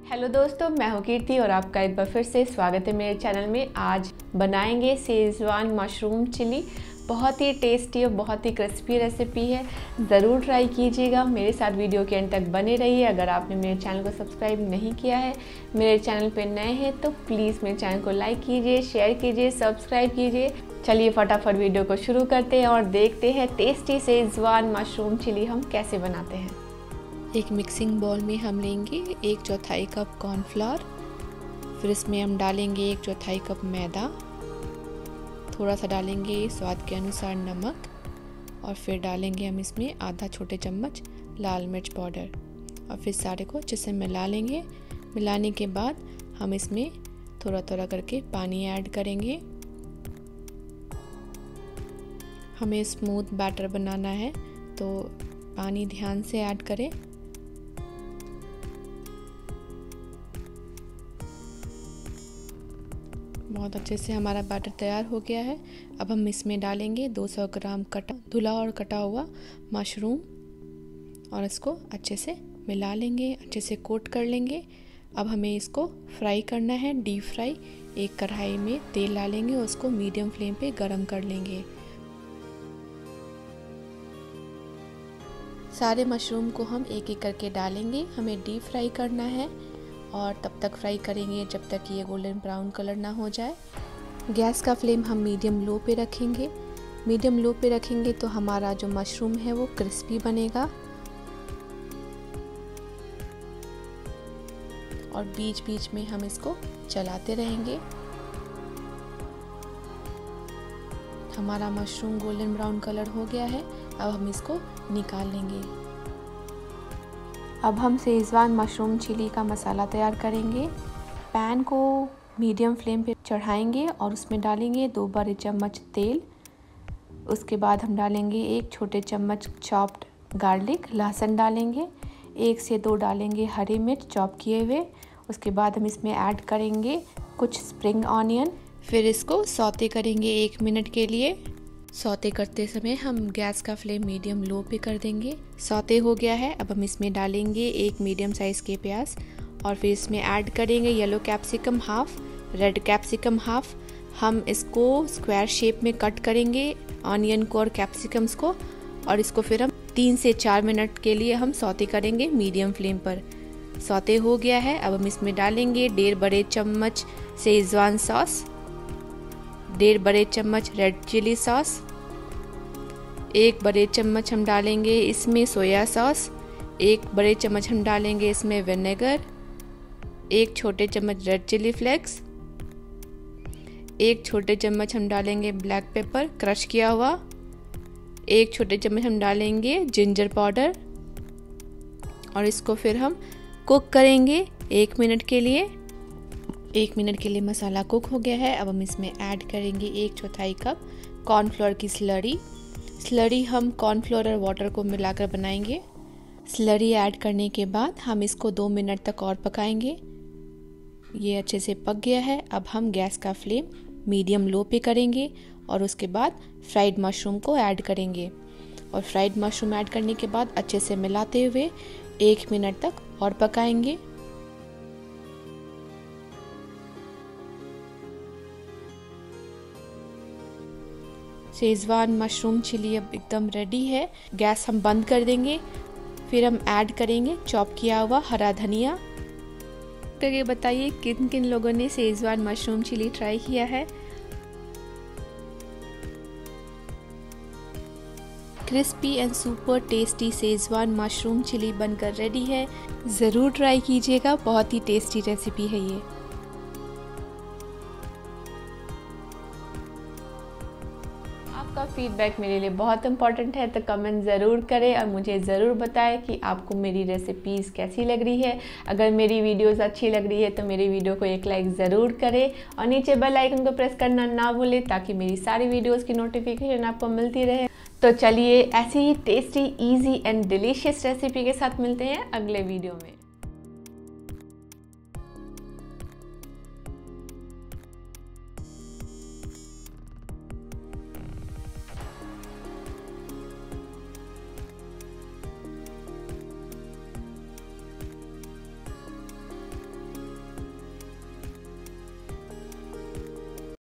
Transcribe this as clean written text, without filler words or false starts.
Hello दोस्तों, मैं हूँ कीर्ति और आपका एक बार फिर से स्वागत है मेरे चैनल में। आज बनाएंगे शेजवान मशरूम चिली। बहुत ही टेस्टी और बहुत ही क्रिस्पी रेसिपी है, ज़रूर ट्राई कीजिएगा। मेरे साथ वीडियो के एंड तक बने रहिए। अगर आपने मेरे चैनल को सब्सक्राइब नहीं किया है, मेरे चैनल पे नए हैं तो प्लीज़ मेरे चैनल को लाइक कीजिए, शेयर कीजिए, सब्सक्राइब कीजिए। चलिए फटाफट वीडियो को शुरू करते हैं और देखते हैं टेस्टी शेजवान मशरूम चिली हम कैसे बनाते हैं। एक मिक्सिंग बाउल में हम लेंगे 1/4 कप कॉर्नफ्लावर, फिर इसमें हम डालेंगे 1/4 कप मैदा, थोड़ा सा डालेंगे स्वाद के अनुसार नमक और फिर डालेंगे हम इसमें आधा छोटे चम्मच लाल मिर्च पाउडर और फिर सारे को अच्छे से मिला लेंगे। मिलाने के बाद हम इसमें थोड़ा थोड़ा करके पानी ऐड करेंगे। हमें स्मूथ बैटर बनाना है तो पानी ध्यान से ऐड करें। बहुत अच्छे से हमारा बैटर तैयार हो गया है। अब हम इसमें डालेंगे 200 ग्राम धुला और कटा हुआ मशरूम और इसको अच्छे से मिला लेंगे, अच्छे से कोट कर लेंगे। अब हमें इसको फ्राई करना है, डीप फ्राई। एक कढ़ाई में तेल डालेंगे और उसको मीडियम फ्लेम पे गरम कर लेंगे। सारे मशरूम को हम एक एक करके डालेंगे। हमें डीप फ्राई करना है और तब तक फ्राई करेंगे जब तक ये गोल्डन ब्राउन कलर ना हो जाए। गैस का फ्लेम हम मीडियम लो पे रखेंगे। मीडियम लो पे रखेंगे तो हमारा जो मशरूम है वो क्रिस्पी बनेगा और बीच बीच में हम इसको चलाते रहेंगे। हमारा मशरूम गोल्डन ब्राउन कलर हो गया है। अब हम इसको निकाल लेंगे। अब हम शेजवान मशरूम चिली का मसाला तैयार करेंगे। पैन को मीडियम फ्लेम पे चढ़ाएंगे और उसमें डालेंगे 2 बड़े चम्मच तेल। उसके बाद हम डालेंगे 1 छोटे चम्मच चॉप्ड गार्लिक, लहसुन डालेंगे। 1 से 2 डालेंगे हरी मिर्च चॉप किए हुए। उसके बाद हम इसमें ऐड करेंगे कुछ स्प्रिंग ऑनियन। फिर इसको सौते करेंगे 1 मिनट के लिए। सौते करते समय हम गैस का फ्लेम मीडियम लो पे कर देंगे। सौते हो गया है। अब हम इसमें डालेंगे 1 मीडियम साइज़ के प्याज और फिर इसमें ऐड करेंगे yellow capsicum half, red capsicum half. हम इसको स्क्वायर शेप में कट करेंगे ऑनियन को और कैप्सिकम्स को और इसको फिर हम 3 से 4 मिनट के लिए हम सौते करेंगे मीडियम फ्लेम पर। सौते हो गया है। अब हम इसमें डालेंगे 1.5 बड़े चम्मच शेजवान सॉस, 1.5 बड़े चम्मच रेड चिली सॉस, 1 बड़े चम्मच हम डालेंगे इसमें सोया सॉस, 1 बड़े चम्मच हम डालेंगे इसमें विनेगर, 1 छोटे चम्मच रेड चिली फ्लेक्स, 1 छोटे चम्मच हम डालेंगे ब्लैक पेपर क्रश किया हुआ, 1 छोटे चम्मच हम डालेंगे जिंजर पाउडर और इसको फिर हम कुक करेंगे 1 मिनट के लिए। 1 मिनट के लिए मसाला कुक हो गया है। अब हम इसमें ऐड करेंगे 1/4 कप कॉर्नफ्लोर की स्लरी हम कॉर्नफ्लोर और वाटर को मिलाकर बनाएंगे। स्लरी ऐड करने के बाद हम इसको 2 मिनट तक और पकाएंगे। ये अच्छे से पक गया है। अब हम गैस का फ्लेम मीडियम लो पे करेंगे और उसके बाद फ्राइड मशरूम को ऐड करेंगे और फ्राइड मशरूम ऐड करने के बाद अच्छे से मिलाते हुए 1 मिनट तक और पकाएंगे। शेजवान मशरूम चिली अब एकदम रेडी है। गैस हम बंद कर देंगे। फिर हम ऐड करेंगे चॉप किया हुआ हरा धनिया। करके बताइए किन किन लोगों ने शेजवान मशरूम चिली ट्राई किया है। Crispy and super tasty schezwan mushroom chilli बनकर रेडी है। ज़रूर ट्राई कीजिएगा, बहुत ही टेस्टी रेसिपी है ये। आपका फीडबैक मेरे लिए बहुत इंपॉर्टेंट है तो कमेंट ज़रूर करें और मुझे ज़रूर बताएं कि आपको मेरी रेसिपीज़ कैसी लग रही है। अगर मेरी वीडियोस अच्छी लग रही है तो मेरी वीडियो को एक लाइक ज़रूर करें और नीचे बेल आइकन को प्रेस करना ना भूलें ताकि मेरी सारी वीडियोस की नोटिफिकेशन आपको मिलती रहे। तो चलिए ऐसी ही tasty, easy and delicious recipe के साथ मिलते हैं अगले वीडियो में।